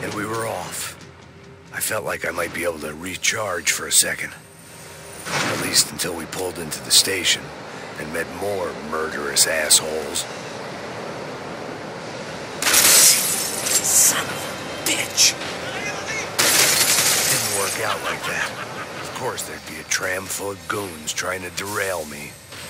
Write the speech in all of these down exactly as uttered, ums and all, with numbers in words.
and we were off. I felt like I might be able to recharge for a second. At least until we pulled into the station and met more murderous assholes. Son of a bitch! Didn't work out like that. Of course there'd be a tram full of goons trying to derail me.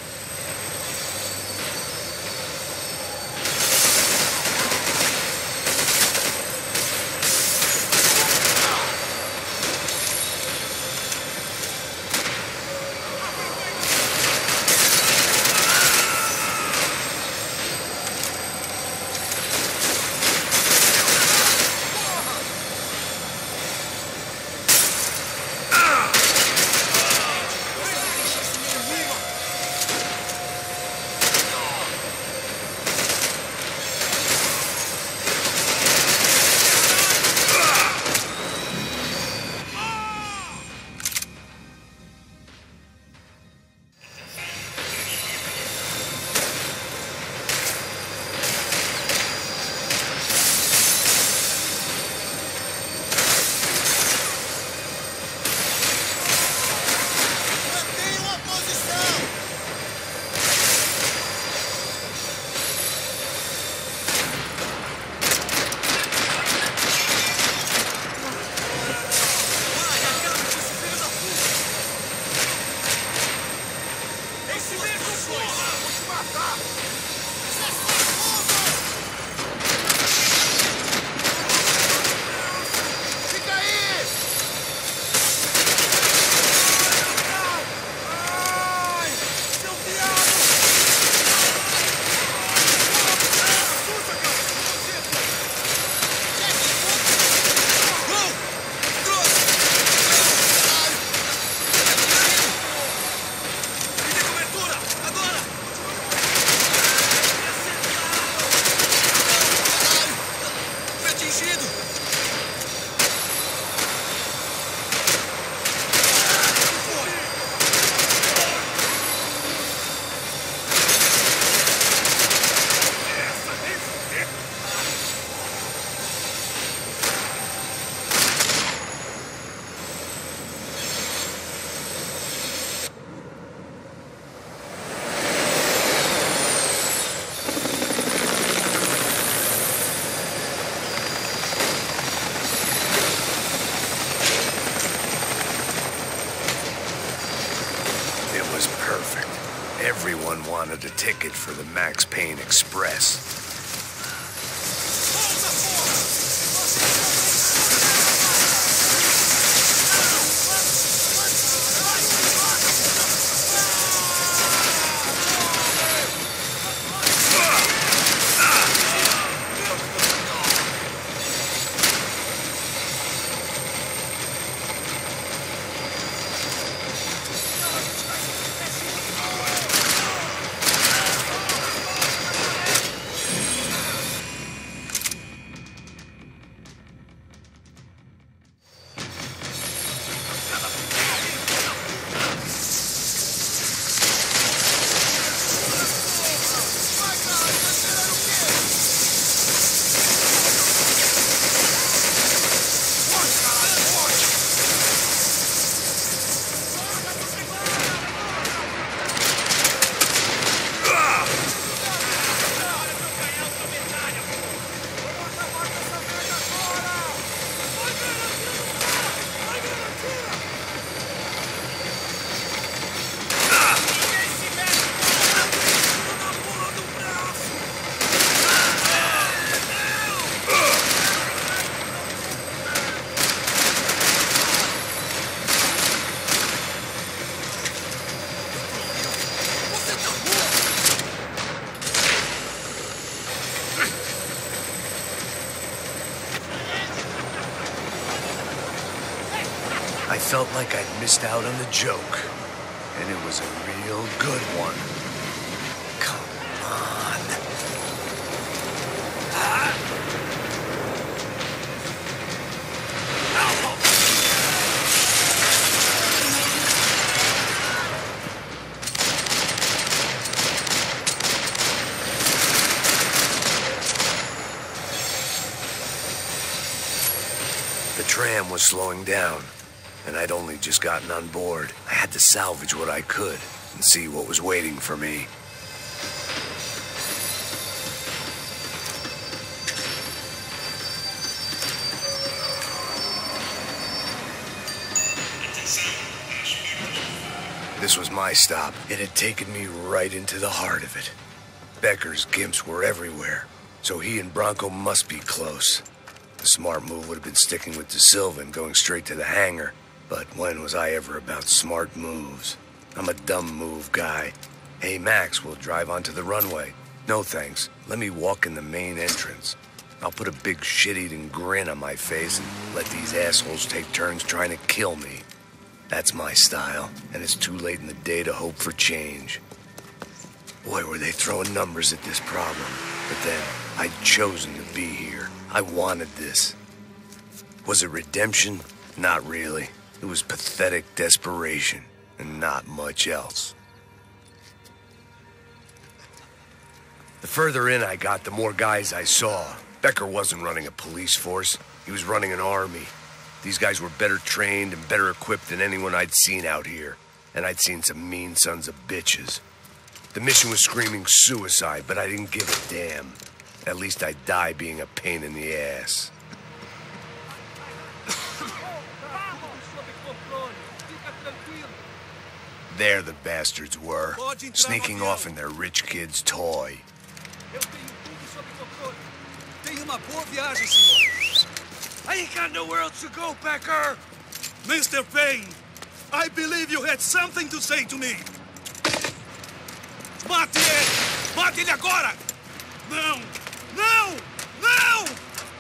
Everyone wanted a ticket for the Max Payne Express. I felt like I'd missed out on the joke, and it was a real good one. Come on. Ah! The tram was slowing down, and I'd only just gotten on board. I had to salvage what I could and see what was waiting for me. This was my stop. It had taken me right into the heart of it. Becker's gimps were everywhere, so he and Bronco must be close. The smart move would have been sticking with Da Silva and going straight to the hangar. But when was I ever about smart moves? I'm a dumb move guy. Hey, Max, we'll drive onto the runway. No thanks. Let me walk in the main entrance. I'll put a big shit-eating grin on my face and let these assholes take turns trying to kill me. That's my style, and it's too late in the day to hope for change. Boy, were they throwing numbers at this problem. But then, I'd chosen to be here. I wanted this. Was it redemption? Not really. It was pathetic desperation, and not much else. The further in I got, the more guys I saw. Becker wasn't running a police force. He was running an army. These guys were better trained and better equipped than anyone I'd seen out here. And I'd seen some mean sons of bitches. The mission was screaming suicide, but I didn't give a damn. At least I'd die being a pain in the ass. There the bastards were, sneaking off in their rich kid's toy. I ain't got nowhere else to go, Becker! Mister Payne, I believe you had something to say to me. Mate ele! Mate ele agora! Não! Não! Não!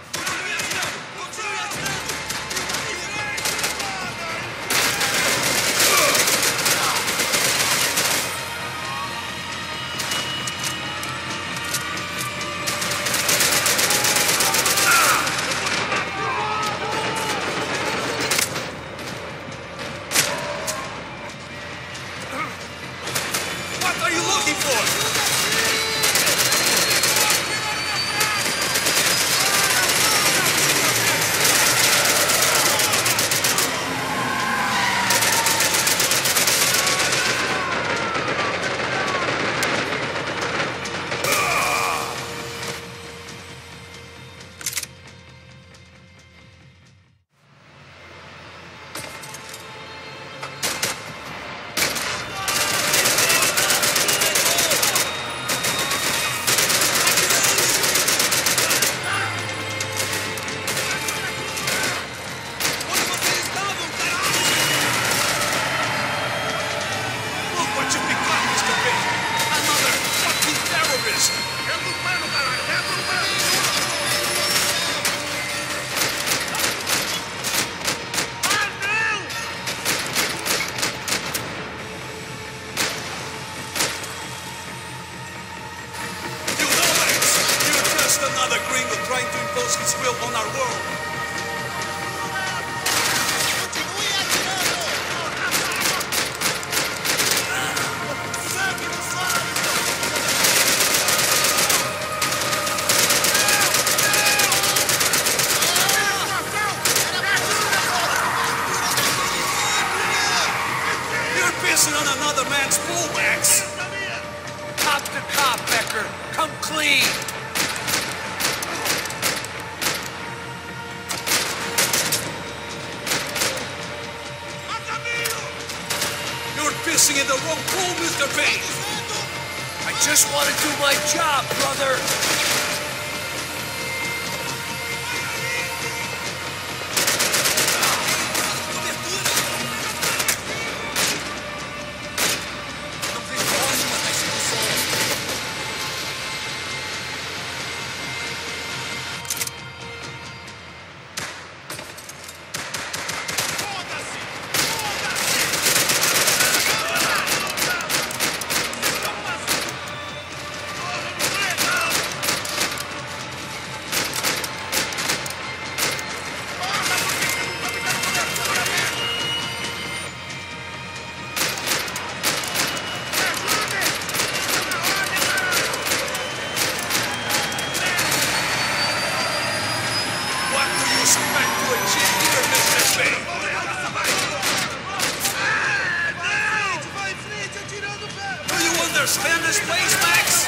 His will on our world. You're pissing on another man's pool, Max. Cop to cop, Becker. Come clean. Pissing in the wrong pool, Mister Payne! I just want to do my job, brother! wanna spend this place, Max?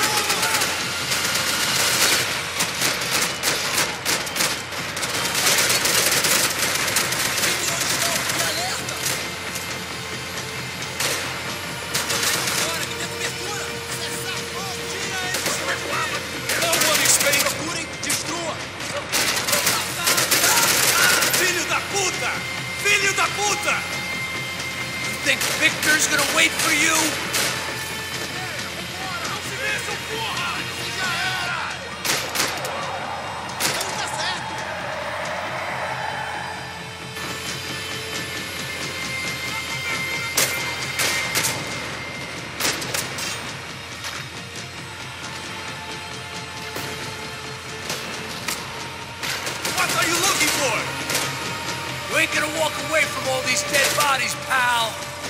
No one expects... Filho da puta! Filho da puta! You think Victor's gonna wait for you? What are you looking for? You ain't gonna walk away from all these dead bodies, pal.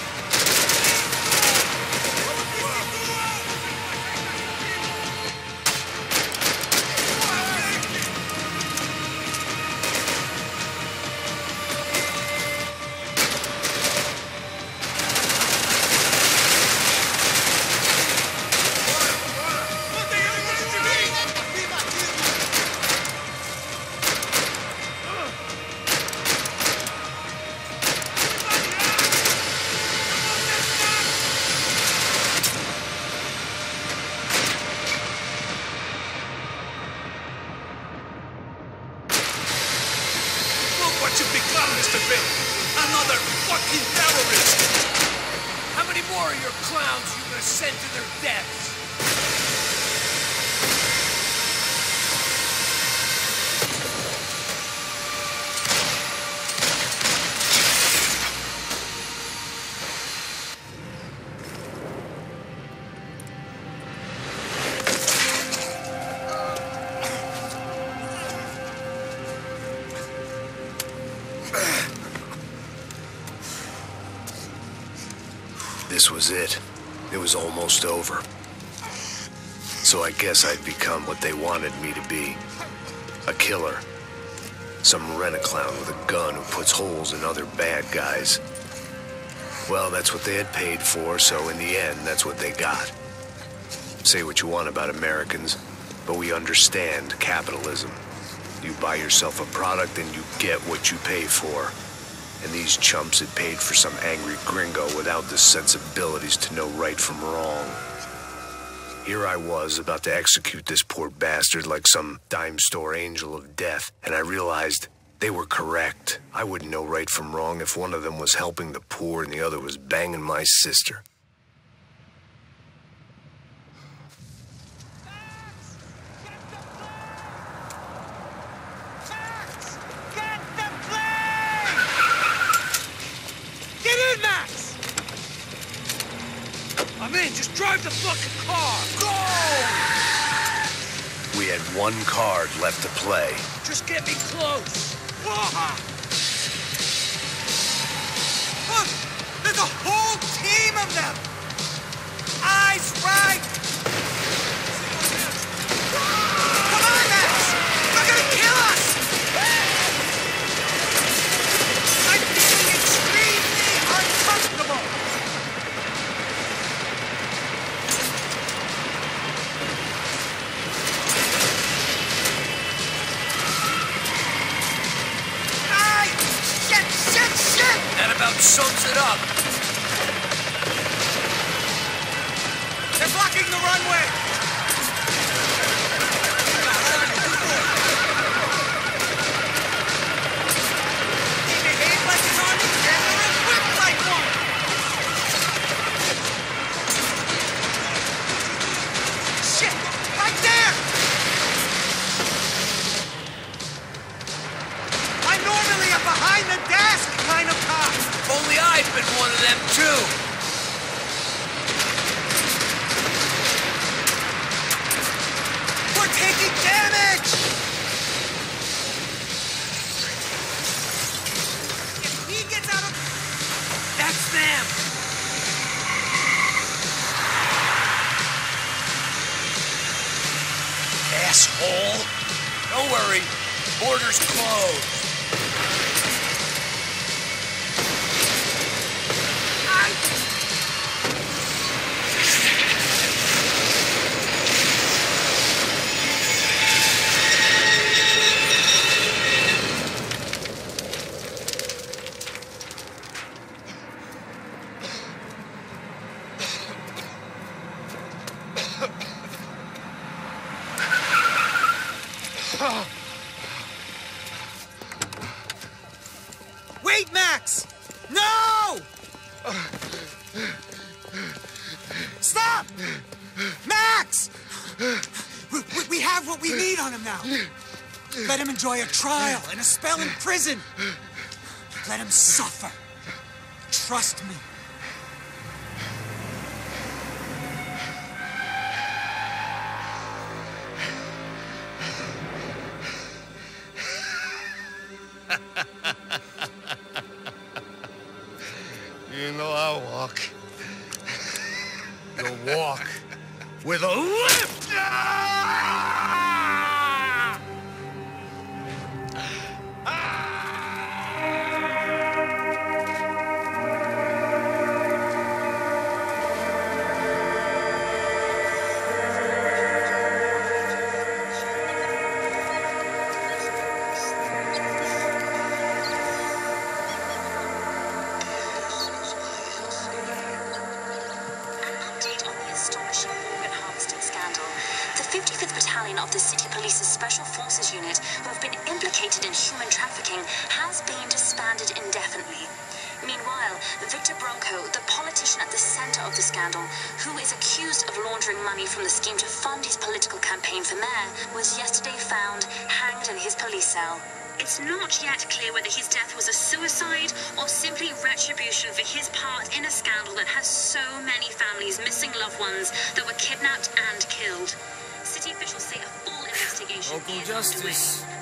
Look what you've become, Mister Bill! Another fucking terrorist! How many more of your clowns are you gonna send to their deaths? This was it. It was almost over. So I guess I'd become what they wanted me to be. A killer. Some rent-a-clown with a gun who puts holes in other bad guys. Well, that's what they had paid for, so in the end, that's what they got. Say what you want about Americans, but we understand capitalism. You buy yourself a product and you get what you pay for. And these chumps had paid for some angry gringo without the sensibilities to know right from wrong. Here I was, about to execute this poor bastard like some dime store angel of death, and I realized they were correct. I wouldn't know right from wrong if one of them was helping the poor and the other was banging my sister. I'm in, just drive the fucking car! Go! We had one card left to play. Just get me close! Look! There's a whole team of them! Eyes right! Come on, Max! They're gonna kill us! I'm feeling extremely uncomfortable! Ay! Shit, shit, shit! That about sums it up. They're blocking the runway! He behaved like an army general and whipped like one! Shit! Right there! I'm normally a behind-the-desk kind of cop! If only I'd been one of them, too. We're taking damage! If he gets out of... That's them! Asshole! Don't worry. Border's closed. Wait, Max! No! Stop! Max! We, we- we have what we need on him now. Let him enjoy a trial and a spell in prison. Let him suffer. Trust me. You know I walk. You'll walk with a lift! Ah! fifty-fifth Battalion of the City Police's Special Forces Unit, who have been implicated in human trafficking, has been disbanded indefinitely. Meanwhile, Victor Bronco, the politician at the center of the scandal, who is accused of laundering money from the scheme to fund his political campaign for mayor, was yesterday found hanged in his police cell. It's not yet clear whether his death was a suicide or simply retribution for his part in a scandal that has so many families missing loved ones that were kidnapped and killed. City officials say a full investigation Local is justice. underway.